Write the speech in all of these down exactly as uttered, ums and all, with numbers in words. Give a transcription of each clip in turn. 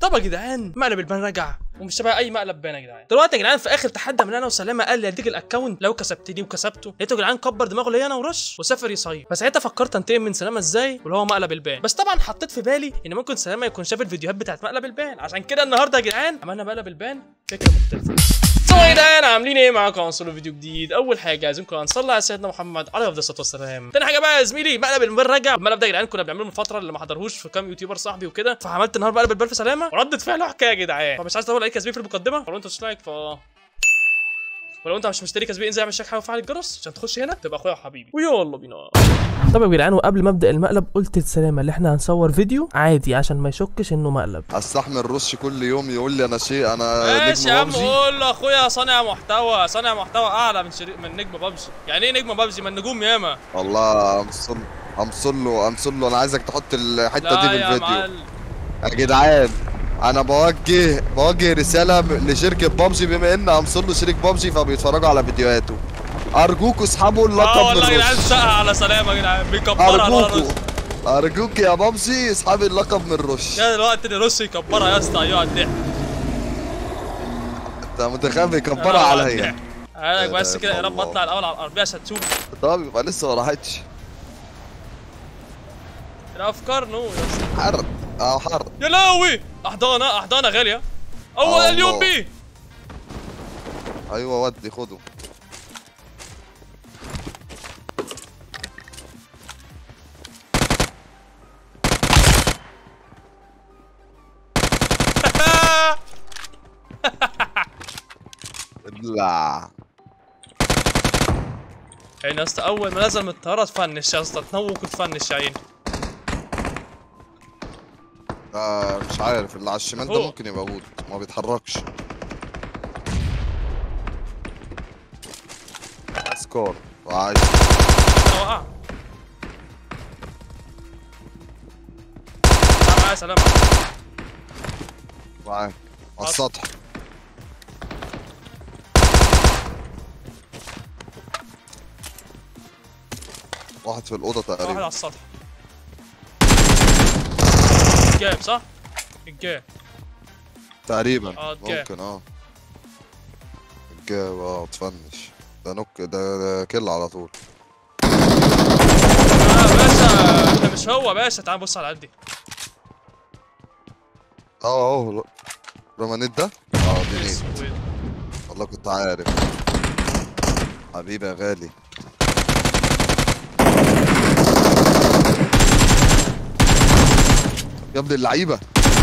طب يا جدعان مقلب البان رجع ومش شبه اي مقلب بان يا جدعان. دلوقتي يا جدعان في اخر تحدي من انا وسلامه قال لي اديك الاكونت لو كسبتني وكسبته، لقيته يا جدعان كبر دماغه ليا انا ورش وسافر يصيف. فساعتها فكرت انتقم من سلامه ازاي واللي هو مقلب البان، بس طبعا حطيت في بالي ان ممكن سلامه يكون شاف الفيديوهات بتاعت مقلب البان، عشان كده النهارده يا جدعان عملنا مقلب البان فكره مختلفه. سو يا جدعان عاملين ايه؟ معاكم هنصور فيديو جديد. اول حاجه عايزينكم نصلي على سيدنا محمد عليه افضل الصلاه والسلام. تاني حاجه بقى يا زميلي مقلب البان رجع. المقلب ده يا جدعان كنا بنعمله من فتره اللي ما حضرهوش في كام يوتيوبر صاحبي وكده، فعملت النهارده مقلب البان في سلامه وردت فعله حكايه يا جدعان. فمش عايز اطول عليك يا زميلي في المقدمه، ولو انت مش لايك ف ولو انت مش مشترك يا زميلي انزل اعمل اشتراك وفعل الجرس عشان تخش هنا تبقى اخويا وحبيبي. ويلا بينا. طب يا جدعان وقبل ما ابدا المقلب قلت لسلامه اللي احنا هنصور فيديو عادي عشان ما يشكش انه مقلب. استحمل رش كل يوم يقول لي انا شيء انا ماشي نجم يا عم بابجي. قول له اخويا صانع محتوى، صانع محتوى اعلى من شريك من نجم بابجي. يعني ايه نجم بابجي؟ ما النجوم ياما. والله امصل امصل له امصل له انا عايزك تحط الحته دي في يا الفيديو. معلم. يا جدعان انا بوجه بوجه رساله لشركه بابجي بما ان امصل له شريك بابجي فبيتفرجوا على فيديوهاته. ارجوكوا اسحبوا اللقب اه من والله يا جدعان الرش. سقع على سلامه يا جدعان بيكبرها على ارجوكوا الرش. ارجوك يا بابجي اسحبي اللقب من الرش. يا دلوقتي الرش يكبرها يا اسطى. ايوه الضحك انت متخيل بيكبرها عليا. عادك بس كده يا رب اطلع الاول على الارضيه عشان تشوف. طب يبقى لسه ما راحتش. الافكار نو يا اسطى. حر اه حر يا لهوي احضانه احضانه غاليه اول آه اليوم الله. بيه. ايوه ودي خده. لا عيني يا اسطى اول ما نزل من الطياره تفنش يا اسطى تنوك وتفنش يا عيني. آه مش عارف اللي على الشمال ده ممكن يبقى بوت ما بيتحركش. سكور وعايش انا وقع. تعال معايا سلام معاك على السطح. واحد في الأوضة واحد تقريبا. على السطح. الجاب صح؟ الجاب تقريبا اه الجاب. ممكن اه الجاب اه تفنش ده نوك ده, ده كل على طول. اه يا باشا ده مش هو باشا. تعال بص على قدي. اه اهو رومانيت ده اه دي نيت. والله كنت عارف حبيبي يا غالي. يا ابن اللعيبه.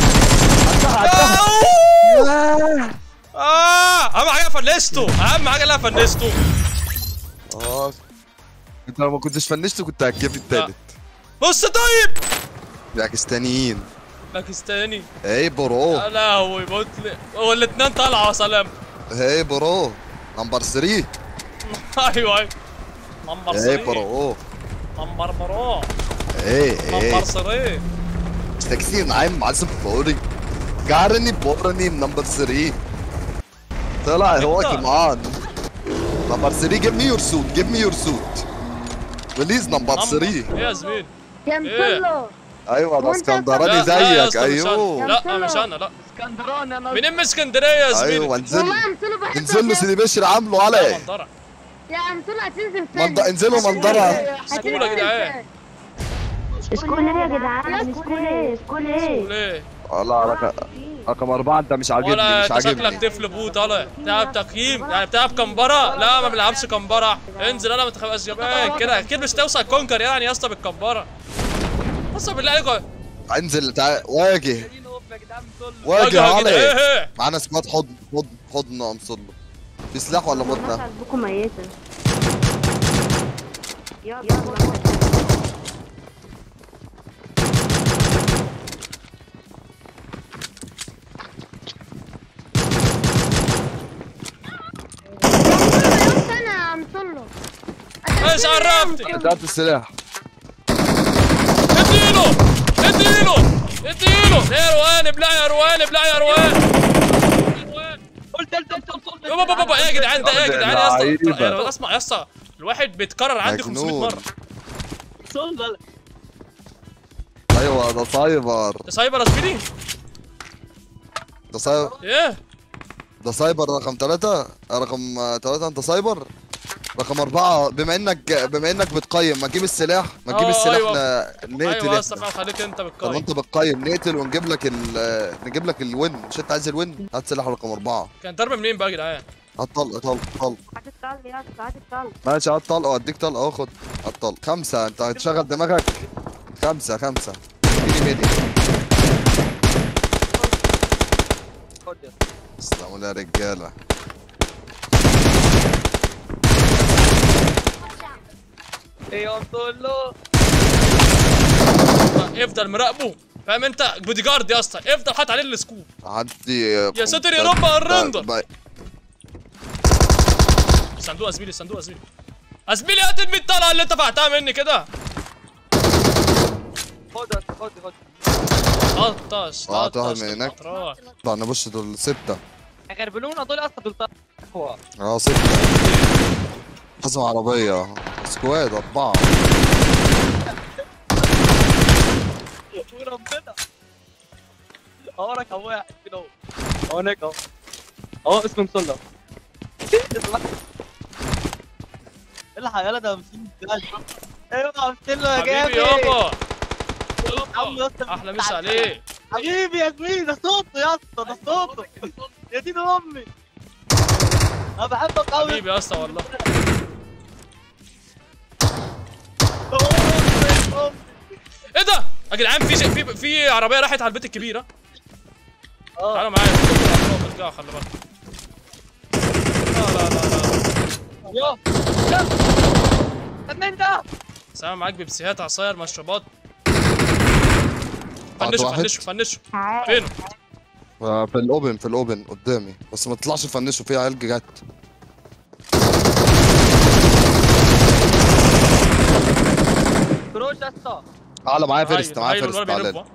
اه اهم حاجه فنشته. اهم حاجه اللي انا فنشته. اه انت لو ما كنتش فنشته كنت هتجيب التالت. بص طيب باكستانيين باكستاني. ايه برو. يا لهوي بطل والاتنين طالعه يا سلام. ايه برو نمبر ثلاثة. ايوه ايوه نمبر ايه ثلاثة. برو نمبر برو. ايه نمبر ايه ثلاثة. تكسين عين معزم بوري قارني بورني نمبر ثلاثة. طلع هو كمان نمبر ثلاثة. جيب مي يور سوت جيب مي يور سوت بليز نمبر ثلاثة. ايه يا زميل؟ يا مطلو. ايوه ده اسكندراني لا لا يا زيك. اسطى مش ايوه أنا. لا مش انا لا اسكندراني انا. من ام اسكندريه يا زميلي. ايوه انزل والله يا مطلو بحبك. انزل له سيدي بشر عامله يا عليه. منظره يا مطلو هتنزل فين؟ منض... انزلوا منظره. سكول يا جدعان. سكول ايه يا جدعان؟ سكول ايه؟ سكول ايه؟ ليه؟ والله رقم رقم أربعة أنت مش عاجبني ولا مش انت شكلك عاجبني. طفل بو طالع بتلعب تقييم يعني بتلعب كمبره. لا ما بنلعبش كمبره. انزل انا ما تبقاش جبان كده اكيد مش توصل كونكر يعني يا اسطى بالكمبره. بص بالله عليكم انزل تعال واجه واجه واجه عليه. ايه معانا سكواد حضن حضن حضن امصله. في سلاح ولا متنا؟ قلبكم ميتة. يلا انا مطلو. ايش عرفتي؟ هات السلاح. اديله اديله اديله يا روان ابلع يا روان ابلع يا روان. قلت قلت قلت بابا بابا ايه يا جدعان ده ايه يا جدعان يا اسطى؟ اسمع يا اسطى الواحد بيتكرر عندي خمسمية مره. ايوه ده سايبر. ده سايبر يا زميلي. ده سايبر ايه ده سايبر رقم ثلاثة رقم ثلاثة انت سايبر رقم أربعة. بما انك بما انك بتقيم ما تجيب السلاح ما تجيب آه، السلاح أيوة. ن- نقتل ايوه يا اسطى احنا. فاهم، خليك انت طب بالقايم. انت بتقيم نقتل ونجيب لك ال نجيب لك الوين. مش انت عايز الوين؟ هات سلاح رقم أربعة. كان ضرب منين بقى يا جدعان؟ هات طلق طلق طلق. هات الطلق يا اسطى، هات الطلق. ماشي هات طلق واديك طلق اهو. خد هات طلق. خمسة انت هتشغل دماغك. خمسة خمسة اديني ميدي. تسلموا لي يا رجالة. ايه قلت له افضل مراقبه، فاهم انت؟ بودي جارد يا اسطى، افضل حاطط عليه السكوب. عدي يا ساتر يا رب على الرندر. ب- صندوق يا زميلي، صندوق يا زميلي. يا زميلي هات ال مية طلقه اللي انت بعتها مني كده. خد خد خد طرطش اه، طرطش تاخد من هناك. الأطراف. طبعا نبص دول ستة. غربلونا دول اصلا دول تقوى. اه ستة. لازم عربية. سكواد أربعة. وربنا اهورك اهو واحد كده اهو اهو هناك اهو اهو اسمه مسلم. الحق يلا ده مسلم بجد. ايوه قلت له يا جامد حبيبي يابا عم يا اسطى احلى مسا عليك. حبيبي يا زميلي، ده صوته يا اسطى، ده صوته يا دين امي. انا بحبك قوي حبيبي يا اسطى والله. ايه ده يا جدعان؟ في في في عربيه راحت على البيت الكبير. اه تعالوا معايا ارجعوا، خلي بالك. لا لا لا لا يا استنى انت. سلام معاك بيبسيهات، عصاير، مشروبات. بعد فنشوا واحد. فنشوا فنشوا. تعال. فينه؟ في الأوبن في الأوبن قدامي. بس ما تطلعش تفنشوا فيه عيال جت. كروش يا اسطى. تعالى معايا فيرست. هايل، معايا هايل، فيرست. والولد تعالى بيلف.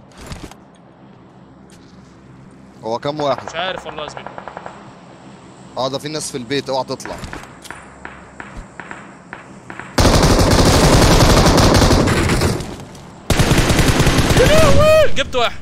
هو كام واحد؟ مش عارف والله يا زميلي. اه ده في ناس في البيت. اوعى تطلع. جبت واحد.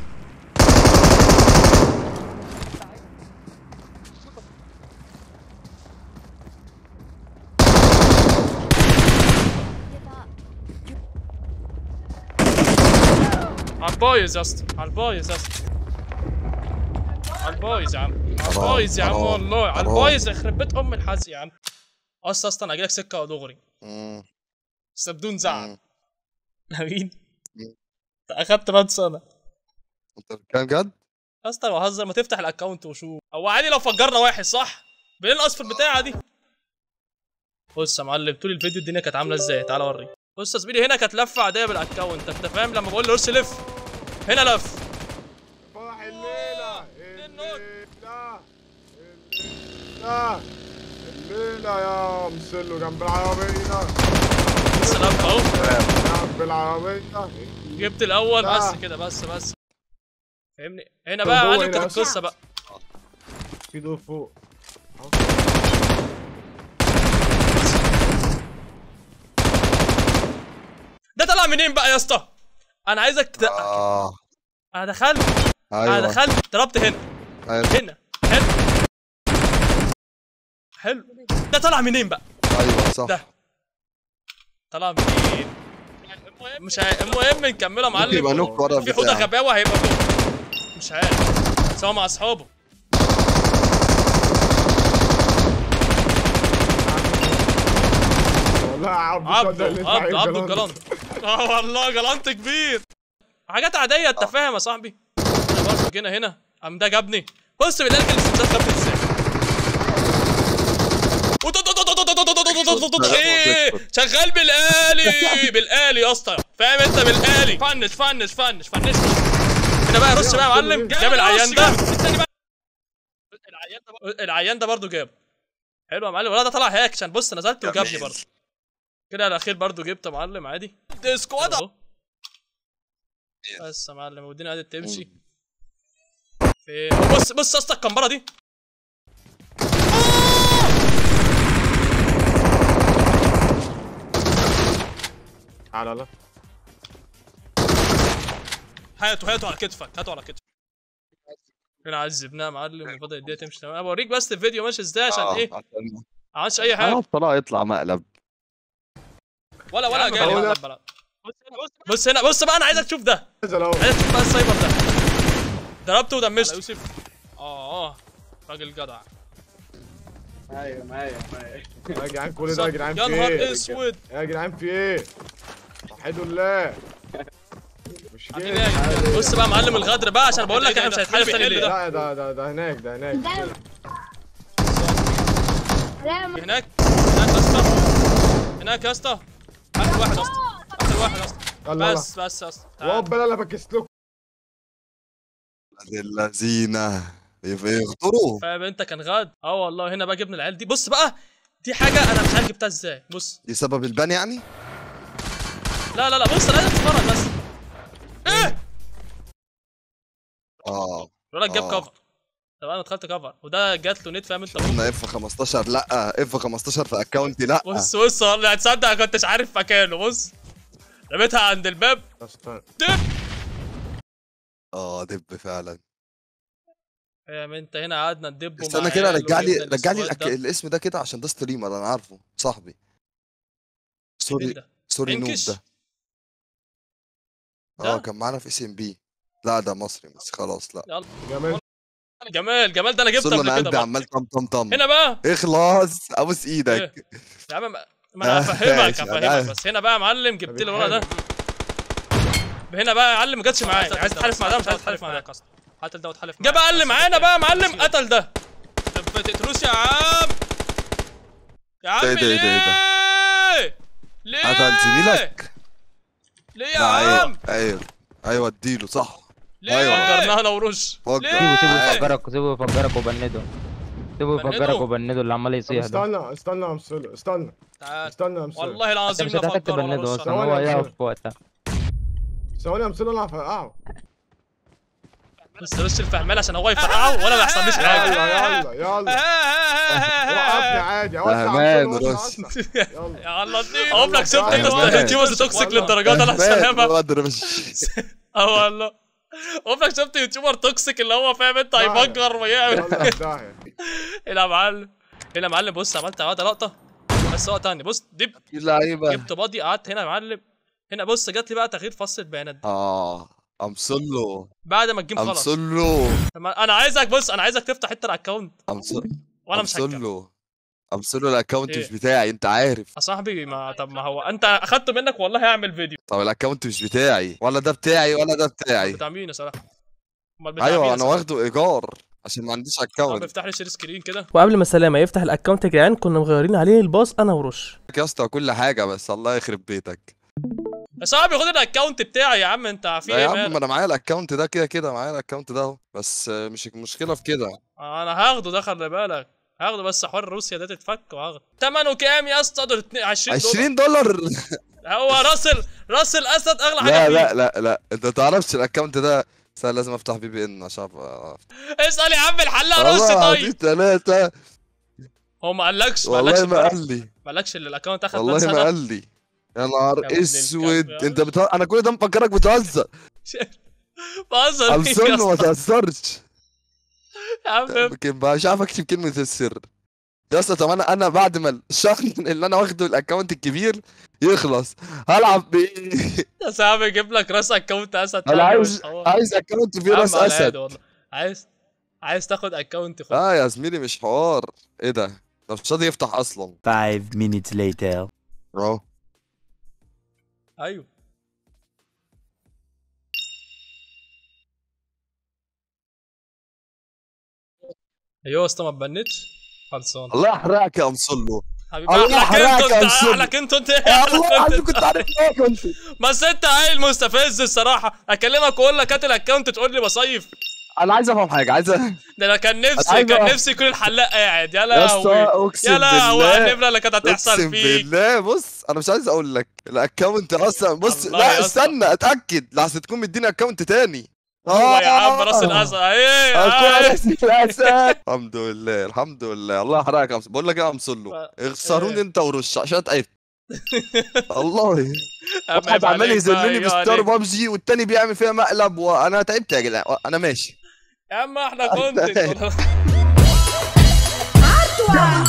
على البايظ يا اسطى، على البايظ يا اسطى، على البايظ يا عم، على البايظ يا عم والله، على البايظ يخرب بيت ام الحزق يا عم. اصلا اصلا اجيلك سكه ودغري بس بدون زعل. امين. اخدت باد سنه. انت بتتكلم جد؟ اصلا بهزر، ما تفتح الاكونت وشوف. او عادي لو فجرنا واحد صح؟ بننقص في البتاعه دي. بص يا معلم، طول الفيديو الدنيا كانت عامله ازاي، تعالى اوريك. بص يا زميلي، هنا كانت لفه عاديه بالاكونت، انت فاهم لما بقول له رش لف؟ هنا لف. فرح الليلة الليلة الليلة الليلة يا مسلو جنب العربية. السلام اهو. جنب العربية. جبت الاول لا. بس كده، بس بس فاهمني. هنا بقى يا معلم كانت القصه بقى. في دور فوق. ده طلع منين بقى يا اسطى؟ انا عايزك ت... اه انا دخلت ايوه انا دخلت ضربت هنا ايوه هنا. حلو حلو. ده طلع منين بقى؟ ايوه صح. ده طلع منين؟ مش عارف. المهم نكملها يا معلم. يبقى نوك ورا في حوضه البتاع. غباوه هيبقى فوق. مش عارف، سوا مع اصحابه. والله يا عبد عبده صدق اللي انت عبده عايز عبده جلانت. الجلانت. اه والله جلانت كبير. حاجات عاديه، انت فاهم يا صاحبي. انا برضه جينا هنا قام ده جابني. بص بالله السنسات خدت ازاي. ايه شغال بالآلي بالآلي يا اسطى، فاهم انت؟ بالآلي. فنش فنش فنش فنش. هنا بقى رش بقى يا معلم. جاب العيان ده. التاني بقى العيان ده العيان ده برضه جاب. حلو يا معلم. ولا ده طلع هيك عشان بص نزلت وجابني برضه. كده الاخير برضه جبت يا معلم عادي. دي سكواد اهو. بس يا معلم والدنيا قعدت تمشي. في بص بص يا اسطى الكمبره دي. تعالى لا. هاتوا هاتوا على كتفك، هاتوا على كتفك. هنا عذبناه يا معلم وفضل الدنيا تمشي تمام. بوريك بس الفيديو ماشي ازاي عشان آه، ايه؟ عشان ما عملش اي حاجه اه طلع يطلع مقلب. ولا يا ولا عم جالي هو ده. مقلب بلد. بص هنا بص بقى انا عايزك تشوف ده، نزل اهو. عايزك تشوف بقى السايبر ده. ضربته ودمسته يوسف. اه اه راجل جدع. ايوه معايا معايا. يا جدعان كل ده يا جدعان يا في نهار ايه؟ اسود. يا جدعان في ايه؟ وحدوا الله. مش عاملين كده. ايه يا بص بقى معلم الغدر بقى عشان بقول لك احنا مش هنتحالف تاني ليه. لا ده ده ده هناك ده هناك. لا ما- هناك هناك يا اسطى، هناك يا اسطى، اخر واحد يا اسطى، اخر واحد يا اسطى. يلا بس بس يا اسطى تعال. وقبل انا بكست لكم. اللذينه يغدروا. فاهم انت كان غاد. اه والله هنا بقى جبنا العيال دي. بص بقى دي حاجه انا مش عارف جبتها ازاي. بص دي سبب البان يعني؟ لا لا لا بص انا عايزك تتفرج بس. ايه اه الولد جاب آه. كفر. طب انا دخلت كفر وده جات له نت فاهم انت. شفنا اف خمستاشر. لا اف خمستاشر في اكونتي لا. بص بص والله هتصدق ما كنتش عارف مكانه. بص رميتها عند الباب استنى. دب. اه دب فعلا. فاهم انت هنا قعدنا ندب. استنى كده رجع لي رجع لي الأك... الاسم ده كده عشان ده ستريمر انا عارفه صاحبي. سوري سوري نوب ده. اه كان معانا في اس ام بي. لا ده مصري بس خلاص لا. يلا جمال. جمال جمال ده انا جبته وصلنا قبل انا كده قلبي بقى. عمال طم طم طم. هنا بقى اخلص ابوس ايدك. يا عم ما ما انا هفهمك ماشي، هفهمك أنا- بس هنا بقى يا معلم جبت لي الولد ده. هنا بقى يا معلم ما جاتش معايا. عايز تحالف مع ده مش عايز تحالف مع ده. قتل ده وتحالف معاه. جه بقى اللي معانا بقى يا معلم قتل ده. ما تقتلوش يا عم. يا عم ده- ده- ده- ليه؟ ليه؟ قتل زميلك. ليه يا لا، ايوه عم؟ ايوه ايوه اديله صح. ليه؟ أيوة. فجرناها انا ورش. فجر. ليه؟ سيبه سيبه عادي. يفجرك سيبه يفجرك وبنده. سيبه بنده؟ يفجرك وبنده اللي عمال طب يصيح ده. استنى استنى يا امثله استنى تعال استنى يا امثله. والله انت العظيم مش لا هتحتاج افكر ولا تبنده ارش. اصلا هو ثواني يا يقف أمثلة. في وقتها. ثواني يا امثله انا هفرقعه. بس رش الفهمان عشان هو يفرقعه وانا ما يحصليش حاجه. يلا يلا يلا. وقفني عادي اوسع فهمان عشان رش. أوسع. يلا. يا الله الدين اقف لك شفت انت فهمان. يوتيوبرز توكسيك للدرجات انا سلامه. قدر مش. اه والله اقف لك شفت يوتيوبر توكسيك اللي هو فاهم انت هيفجر ويعمل. يلا في داهية. هنا يا معلم هنا يا معلم بص عملت عملت لقطه بس وقت تاني. بص دب لعيبه. جبت بادي قعدت هنا يا معلم. هنا بص جات لي بقى تغيير فصل البيانات دي اه امسله بعد ما الجيم خلص. امسله لما- انا عايزك بص انا عايزك تفتح انت الاكونت امسله وانا مش هكمل. امسله امسله الاكونت إيه؟ مش بتاعي انت عارف. يا صاحبي ما طب ما هو انت اخدته منك والله هعمل فيديو. طب الاكونت مش بتاعي ولا ده بتاعي ولا ده بتاعي. بتاع مين يا صراحه؟ امال بتاع مين ايوه يا انا صراحة؟ واخده ايجار عشان ما عنديش طب اكونت. افتح لي شير سكرين كده. وقبل ما سلامه يفتح الاكونت يا جدعان كنا مغيرين عليه الباص انا ورش. يا اسطى كل حاجه بس الله يخرب بيتك. يا صاحبي خد الاكونت بتاعي يا عم انت في لا يا ايه عم ما مالك؟ انا معايا الاكونت ده كده كده معايا الاكونت ده اهو بس مش المشكله في كده. انا هاخده ده خلي بالك هاخده بس حوار روسيا ده تتفك وهاخده. ثمنه كام يا اسطى؟ دول عشرين دولار. عشرين دولار. هو راس ال... راس الاسد اغلى حاجه لا فيه. لا لا لا انت ما تعرفش الاكونت ده. بس أنا لازم افتح بي بي ان عشان أبقى- اسال يا عم الحلاق والله رش العظيم طيب. ثلاثة. هو ما قالكش ما قالكش والله ما قال لي ما قالكش ان الاكونت اخد بان والله ما سنه. قال لي. يا نهار يا ابن اسود الكلب. انت بتهزر. انا كل ده مفكرك بتهزر. بهزر فيك امسله يا ما اسطى. تهزرش. يا عم يمكن بقى مش عارف اكتب كلمه السر. يا اسطى طب انا انا بعد ما الشهر اللي انا واخده الاكونت الكبير يخلص هلعب بايه؟ يا صاحبي جيب لك راس اكونت اسد. انا تاني عايز مش حوار. عايز اكونت فيه يا عم راس على عادي اسد. والله. عايز عايز تاخد اكونت خد. اه يا زميلي مش حوار. ايه ده؟ ده مش راضي يفتح اصلا. Five minutes later. اهو ايوه ايوه يا اسطى ما تبنتش خلصان. الله يحرقك يا امصلو. حبيبي الله احلى يحرقك كنت يا انت مسلم. احلى كنت انت يا احلى الله كنت العظيم انت. كنت عارف ايه كنت. بس انت عيل مستفز الصراحه اكلمك واقول لك هات الاكونت تقول لي بصيف. انا عايز افهم حاجه عايز أ- ده انا كان نفسي عايز كان أعرف. نفسي يكون الحلاق قاعد يا يا اسطى لهوي. اقسم يا لهوي بالله على النمره اللي كانت هتحصل اقسم فيك. بالله بص انا مش عايز اقول لك الاكونت اصلا بص الله لا يا اسطى. استنى اتاكد لحسن تكون مديني اكونت تاني. هو يا عم راس الاسد ايه أكون آه. راس الاسد. الحمد لله الحمد لله الله يحرقك يا أمس- بقول لك ايه يا امصلو اخسروني إيه؟ انت ورش عشان تعبت. والله عيب واحد عمال عليك بقى، يذلني أيوة بستار عليك. بابجي والتاني بيعمل فيها مقلب وانا تعبت يا جدعان انا ماشي. يا عم احنا كونتنت